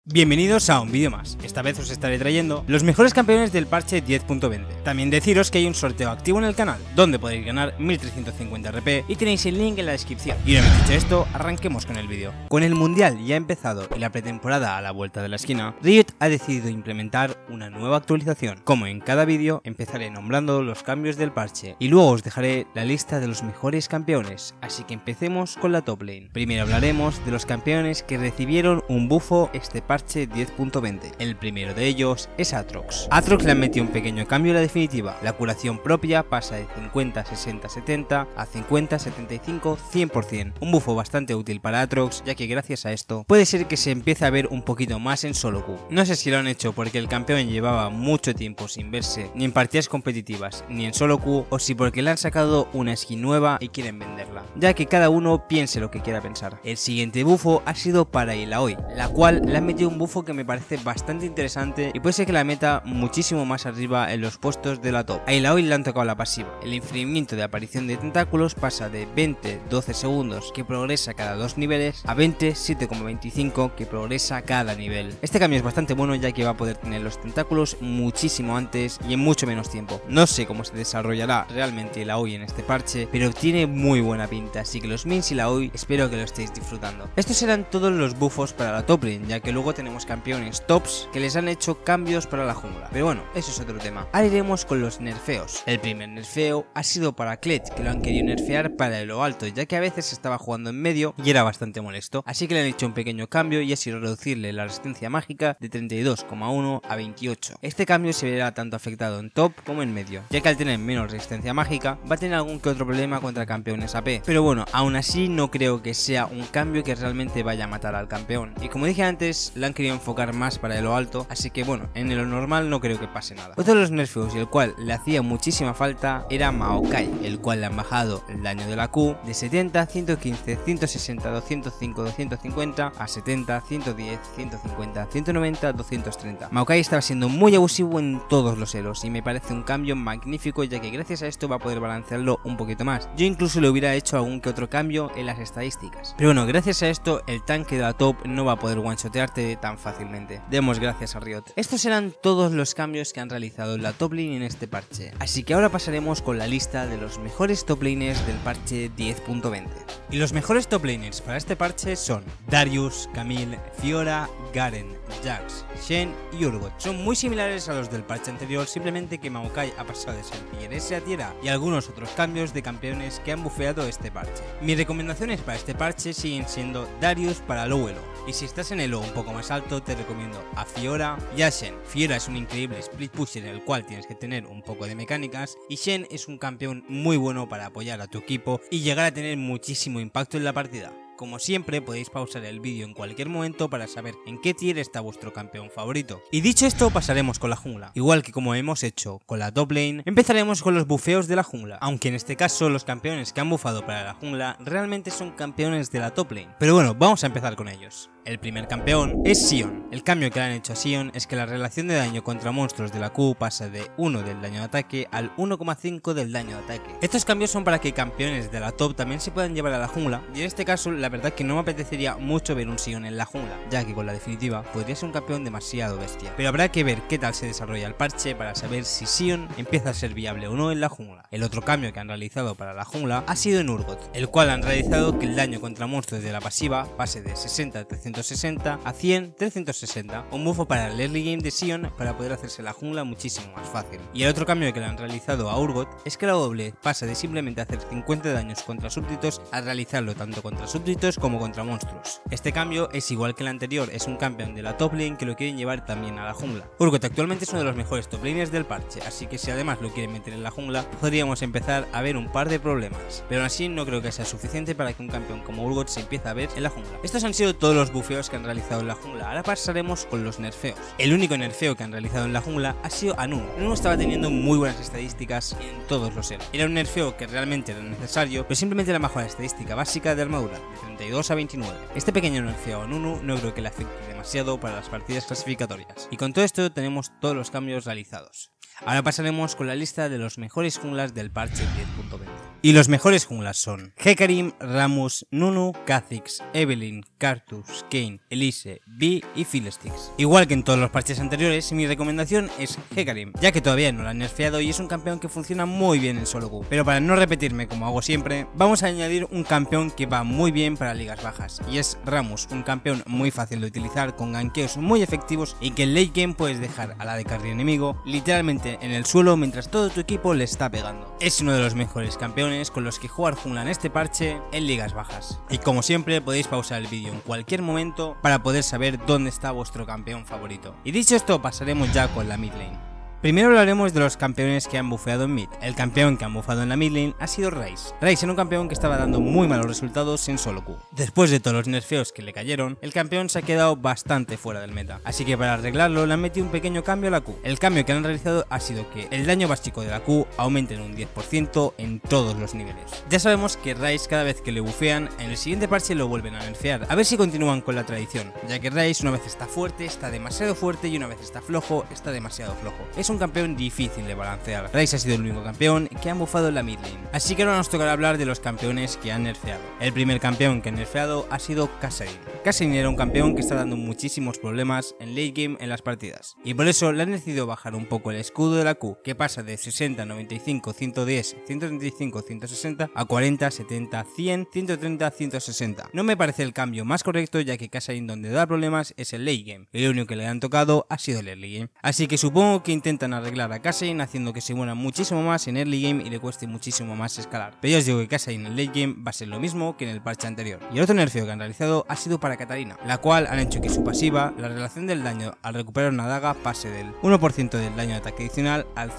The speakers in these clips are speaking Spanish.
Bienvenidos a un vídeo más. Esta vez os estaré trayendo los mejores campeones del parche 10.20. También deciros que hay un sorteo activo en el canal, donde podéis ganar 1350 RP y tenéis el link en la descripción. Y una vez dicho esto, arranquemos con el vídeo. Con el mundial ya empezado y la pretemporada a la vuelta de la esquina, Riot ha decidido implementar una nueva actualización. Como en cada vídeo, empezaré nombrando los cambios del parche y luego os dejaré la lista de los mejores campeones, así que empecemos con la top lane. Primero hablaremos de los campeones que recibieron un bufo este parche 10.20. El primero de ellos es Aatrox. Aatrox le han metido un pequeño cambio en la definitiva. La curación propia pasa de 50-60-70 a 50-75-100%. Un bufo bastante útil para Aatrox, ya que gracias a esto puede ser que se empiece a ver un poquito más en solo queue. No sé si lo han hecho porque el campeón llevaba mucho tiempo sin verse ni en partidas competitivas ni en solo queue, o si porque le han sacado una skin nueva y quieren venderla, ya que cada uno piense lo que quiera pensar. El siguiente bufo ha sido para Illaoi, la cual le han metido un bufo que me parece bastante interesante y puede ser que la meta muchísimo más arriba en los puestos de la top. A Illaoi le han tocado la pasiva. El infinimiento de aparición de tentáculos pasa de 20-12 segundos, que progresa cada 2 niveles, a 27,25 que progresa cada nivel. Este cambio es bastante bueno, ya que va a poder tener los tentáculos muchísimo antes y en mucho menos tiempo. No sé cómo se desarrollará realmente Illaoi en este parche, pero tiene muy buena pinta, así que los mains Illaoi espero que lo estéis disfrutando. Estos serán todos los bufos para la top lane, ya que luego tenemos campeones tops que les han hecho cambios para la jungla, pero bueno, eso es otro tema. Ahora iremos con los nerfeos. El primer nerfeo ha sido para Kled, que lo han querido nerfear para lo alto, ya que a veces estaba jugando en medio y era bastante molesto, así que le han hecho un pequeño cambio y ha sido reducirle la resistencia mágica de 32,1 a 28. Este cambio se verá tanto afectado en top como en medio, ya que al tener menos resistencia mágica va a tener algún que otro problema contra campeones AP, pero bueno, aún así no creo que sea un cambio que realmente vaya a matar al campeón, y como dije antes, la han querido enfocar más para lo alto, así que bueno, en lo normal no creo que pase nada. Otro de los nerfeos y el cual le hacía muchísima falta era Maokai, el cual le han bajado el daño de la Q de 70, 115, 160, 205, 250 a 70, 110, 150, 190, 230. Maokai estaba siendo muy abusivo en todos los elos y me parece un cambio magnífico, ya que gracias a esto va a poder balancearlo un poquito más. Yo incluso le hubiera hecho algún que otro cambio en las estadísticas, pero bueno, gracias a esto el tanque de la top no va a poder one-shotearte tan fácilmente. Demos gracias a Riot. Estos serán todos los cambios que han realizado en la top lane en este parche, así que ahora pasaremos con la lista de los mejores top laners del parche 10.20. Y los mejores top laners para este parche son Darius, Camille, Fiora, Garen, Jax, Shen y Urgot. Son muy similares a los del parche anterior, simplemente que Maokai ha pasado de ser Tier S a Tier A y algunos otros cambios de campeones que han bufeado este parche. Mis recomendaciones para este parche siguen siendo Darius para low elo, y si estás en elo un poco más alto te recomiendo a Fiora y a Shen. Fiora es un increíble split pusher en el cual tienes que tener un poco de mecánicas, y Shen es un campeón muy bueno para apoyar a tu equipo y llegar a tener muchísimo impacto en la partida. Como siempre, podéis pausar el vídeo en cualquier momento para saber en qué tier está vuestro campeón favorito. Y dicho esto, pasaremos con la jungla. Igual que como hemos hecho con la top lane, empezaremos con los bufeos de la jungla, aunque en este caso los campeones que han bufado para la jungla realmente son campeones de la top lane. Pero bueno, vamos a empezar con ellos. El primer campeón es Sion. El cambio que le han hecho a Sion es que la relación de daño contra monstruos de la Q pasa de 1 del daño de ataque al 1,5 del daño de ataque. Estos cambios son para que campeones de la top también se puedan llevar a la jungla, y en este caso la verdad que no me apetecería mucho ver un Sion en la jungla, ya que con la definitiva podría ser un campeón demasiado bestia. Pero habrá que ver qué tal se desarrolla el parche para saber si Sion empieza a ser viable o no en la jungla. El otro cambio que han realizado para la jungla ha sido en Urgot, el cual han realizado que el daño contra monstruos de la pasiva pase de 60 a 360 a 100 360, un bufo para el early game de Sion para poder hacerse la jungla muchísimo más fácil. Y el otro cambio que le han realizado a Urgot es que la doble pasa de simplemente hacer 50 daños contra súbditos a realizarlo tanto contra súbditos como contra monstruos. Este cambio es igual que el anterior, es un campeón de la top lane que lo quieren llevar también a la jungla. Urgot actualmente es uno de los mejores top laners del parche, así que si además lo quieren meter en la jungla, podríamos empezar a ver un par de problemas, pero aún así no creo que sea suficiente para que un campeón como Urgot se empiece a ver en la jungla. Estos han sido todos los bufeos que han realizado en la jungla. Ahora pasaremos con los nerfeos. El único nerfeo que han realizado en la jungla ha sido a Nunu. Nunu estaba teniendo muy buenas estadísticas en todos los elos. Era un nerfeo que realmente era necesario, pero simplemente la mejora estadística básica de armadura, de 32 a 29. Este pequeño nerfeo a Nunu no creo que le afecte demasiado demasiado para las partidas clasificatorias. Y con todo esto tenemos todos los cambios realizados. Ahora pasaremos con la lista de los mejores junglas del parche 10.20. Y los mejores junglas son Hecarim, Rammus, Nunu, Kha'Zix, Evelynn, Karthus, Kayn, Elise, Vi y Fiddlesticks. Igual que en todos los parches anteriores, mi recomendación es Hecarim, ya que todavía no lo han nerfeado y es un campeón que funciona muy bien en solo queue. Pero para no repetirme como hago siempre, vamos a añadir un campeón que va muy bien para ligas bajas, y es Rammus, un campeón muy fácil de utilizar, con gankeos muy efectivos y que en late game puedes dejar a la de carry enemigo literalmente en el suelo mientras todo tu equipo le está pegando. Es uno de los mejores campeones con los que jugar jungla en este parche en ligas bajas. Y como siempre podéis pausar el vídeo en cualquier momento para poder saber dónde está vuestro campeón favorito. Y dicho esto, pasaremos ya con la mid lane. Primero hablaremos de los campeones que han bufeado en mid. El campeón que han bufado en la mid lane ha sido Ryze. Ryze era un campeón que estaba dando muy malos resultados en solo queue. Después de todos los nerfeos que le cayeron, el campeón se ha quedado bastante fuera del meta. Así que para arreglarlo le han metido un pequeño cambio a la Q. El cambio que han realizado ha sido que el daño básico de la Q aumente en un 10% en todos los niveles. Ya sabemos que Ryze cada vez que le bufean, en el siguiente parche lo vuelven a nerfear. A ver si continúan con la tradición, ya que Ryze una vez está fuerte, está demasiado fuerte, y una vez está flojo, está demasiado flojo. Es un campeón difícil de balancear. Ryze ha sido el único campeón que han bufado en la mid lane. Así que ahora nos tocará hablar de los campeones que han nerfeado. El primer campeón que han nerfeado ha sido Kassadin. Kassadin era un campeón que está dando muchísimos problemas en late game en las partidas, y por eso le han decidido bajar un poco el escudo de la Q, que pasa de 60, 95, 110, 135, 160 a 40, 70, 100, 130, 160. No me parece el cambio más correcto, ya que Kassadin donde da problemas es el late game, y lo único que le han tocado ha sido el early game. Así que supongo que intentan arreglar a Kassadin haciendo que se muera muchísimo más en early game y le cueste muchísimo más escalar. Pero ya os digo que Kassadin en late game va a ser lo mismo que en el parche anterior. Y el otro nerfeo que han realizado ha sido para Katarina, la cual han hecho que su pasiva, la relación del daño al recuperar una daga, pase del 1% del daño de ataque adicional al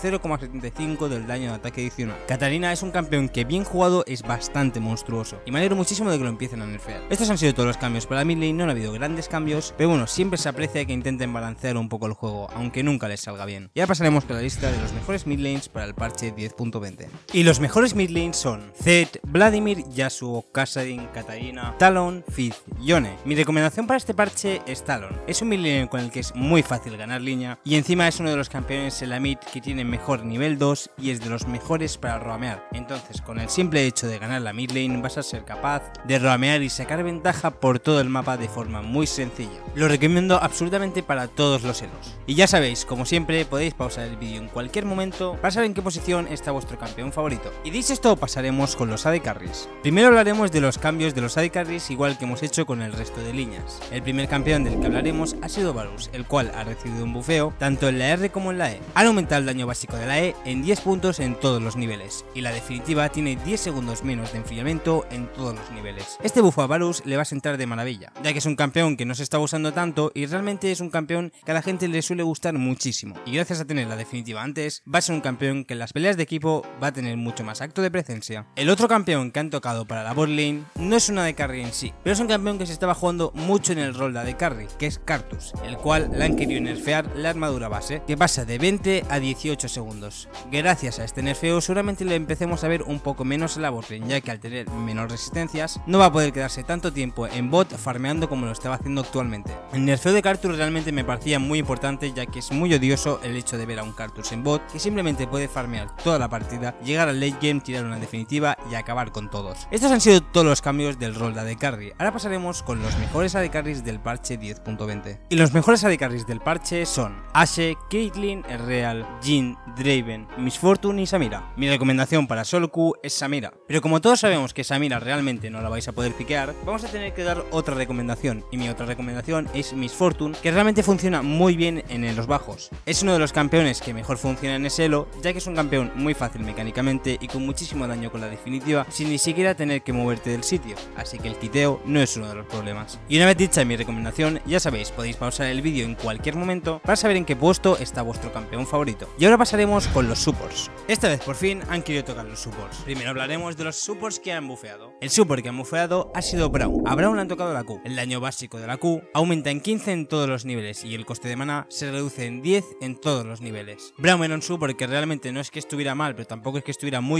0,75 del daño de ataque adicional. Katarina es un campeón que bien jugado es bastante monstruoso, y me alegro muchísimo de que lo empiecen a nerfear. Estos han sido todos los cambios para la mid lane, no han habido grandes cambios, pero bueno, siempre se aprecia que intenten balancear un poco el juego, aunque nunca les salga bien. Y ahora pasaremos con la lista de los mejores mid lanes para el parche 10.20. Y los mejores mid lanes son Zed, Vladimir, Yasuo, Kassadin, Katarina, Talon, Fizz, Yone. Mi recomendación para este parche es Talon. Es un mid lane con el que es muy fácil ganar línea, y encima es uno de los campeones en la mid que tiene mejor nivel 2 y es de los mejores para roamear. Entonces, con el simple hecho de ganar la mid lane vas a ser capaz de roamear y sacar ventaja por todo el mapa de forma muy sencilla. Lo recomiendo absolutamente para todos los elos. Y ya sabéis, como siempre, podéis pausar el vídeo en cualquier momento para saber en qué posición está vuestro campeón favorito. Y dicho esto, pasaremos con los AD Carries. Primero hablaremos de los cambios de los AD Carries, igual que hemos hecho con el resto de líneas. El primer campeón del que hablaremos ha sido Varus, el cual ha recibido un bufeo tanto en la R como en la E. Han aumentado el daño básico de la E en 10 puntos en todos los niveles, y la definitiva tiene 10 segundos menos de enfriamiento en todos los niveles. Este buffo a Varus le va a sentar de maravilla, ya que es un campeón que no se está usando tanto y realmente es un campeón que a la gente le suele gustar muchísimo, y gracias a tener la definitiva antes, va a ser un campeón que en las peleas de equipo va a tener mucho más acto de presencia. El otro campeón que han tocado para la bot lane no es una AD Carry en sí, pero es un campeón que se estaba jugando mucho en el rol de AD Carry, que es Karthus, el cual le han querido nerfear la armadura base, que pasa de 20 a 18 segundos. Gracias a este nerfeo seguramente le empecemos a ver un poco menos en la bot lane, ya que al tener menos resistencias no va a poder quedarse tanto tiempo en bot farmeando como lo estaba haciendo actualmente. El nerfeo de Karthus realmente me parecía muy importante, ya que es muy odioso el hecho de ver a un Karthus en bot que simplemente puede farmear toda la partida, llegar al late game, tirar una definitiva y acabar con todos. Estos han sido todos los cambios del rol de AD Carry. Ahora pasaremos con los mejores AD Carries del parche 10.20. Y los mejores AD Carries del parche son Ashe, Caitlyn, Ezreal, Jhin, Draven, Miss Fortune y Samira. Mi recomendación para solo Q es Samira, pero como todos sabemos que Samira realmente no la vais a poder piquear, vamos a tener que dar otra recomendación, y mi otra recomendación es Miss Fortune, que realmente funciona muy bien en los bajos. Es uno de los campeones que mejor funciona en ese elo, ya que es un campeón muy fácil mecánicamente y con muchísimo daño con la definitiva sin ni siquiera tener que moverte del sitio, así que el quiteo no es uno de los problemas. Y una vez dicha mi recomendación, ya sabéis, podéis pausar el vídeo en cualquier momento para saber en qué puesto está vuestro campeón favorito. Y ahora pasaremos con los supports. Esta vez por fin han querido tocar los supports. Primero hablaremos de los supports que han bufeado. El support que han bufeado ha sido Braum. A Braum le han tocado la Q. El daño básico de la Q aumenta en 15 en todos los niveles y el coste de maná se reduce en 10 en todos los niveles. Braum era un support que realmente no es que estuviera mal, pero tampoco es que estuviera muy bien,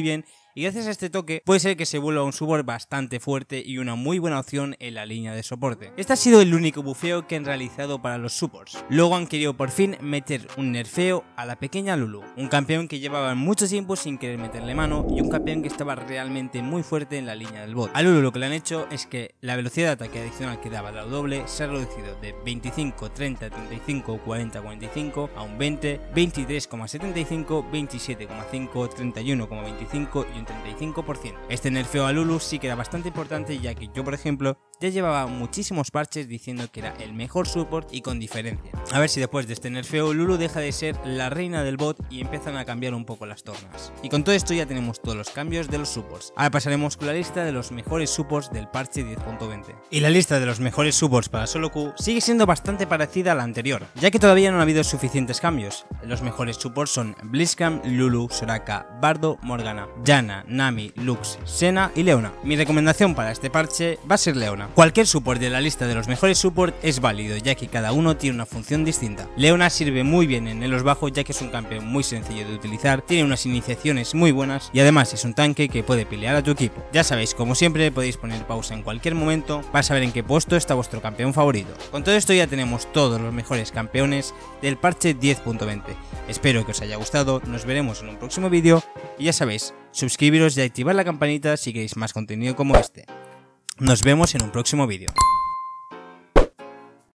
y gracias a este toque puede ser que se vuelva un support bastante fuerte y una muy buena opción en la línea de soporte. Este ha sido el único bufeo que han realizado para los supports. Luego han querido por fin meter un nerfeo a la pequeña Lulu, un campeón que llevaba mucho tiempo sin querer meterle mano y un campeón que estaba realmente muy fuerte en la línea del bot. A Lulu lo que le han hecho es que la velocidad de ataque adicional que daba la W se ha reducido de 25, 30, 35, 40, 45 a un 20, 23,75, 27,5, 31,25 y un 35%. Este nerfeo a Lulu sí que era bastante importante, ya que yo, por ejemplo, ya llevaba muchísimos parches diciendo que era el mejor support y con diferencia. A ver si después de este nerfeo Lulu deja de ser la reina del bot y empiezan a cambiar un poco las tornas. Y con todo esto ya tenemos todos los cambios de los supports. Ahora pasaremos con la lista de los mejores supports del parche 10.20. Y la lista de los mejores supports para solo Q sigue siendo bastante parecida a la anterior, ya que todavía no ha habido suficientes cambios. Los mejores supports son Blitzcrank, Lulu, Soraka, Bardo, Morgana, Janna, Nami, Lux, Senna y Leona. Mi recomendación para este parche va a ser Leona. Cualquier support de la lista de los mejores supports es válido, ya que cada uno tiene una función distinta. Leona sirve muy bien en elos bajos, ya que es un campeón muy sencillo de utilizar, tiene unas iniciaciones muy buenas y además es un tanque que puede pelear a tu equipo. Ya sabéis, como siempre podéis poner pausa en cualquier momento para saber en qué puesto está vuestro campeón favorito. Con todo esto ya tenemos todos los mejores campeones del parche 10.20. Espero que os haya gustado, nos veremos en un próximo vídeo y ya sabéis, suscribiros y activar la campanita si queréis más contenido como este. Nos vemos en un próximo vídeo.